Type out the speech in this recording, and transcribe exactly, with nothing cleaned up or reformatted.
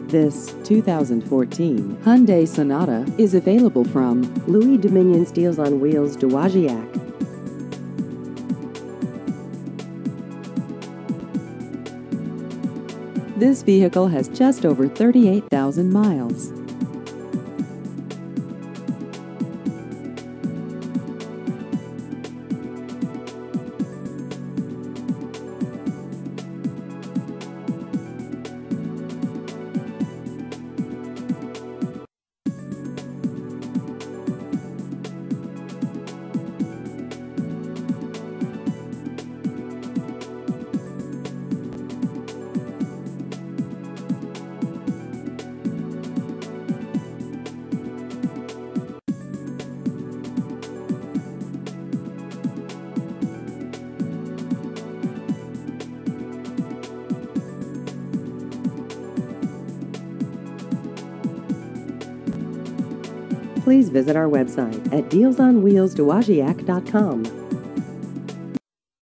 This two thousand fourteen Hyundai Sonata is available from Louis Dominion Deals on Wheels Dowagiac. This vehicle has just over thirty-eight thousand miles. Please visit our website at deals on wheels dowagiac dot com.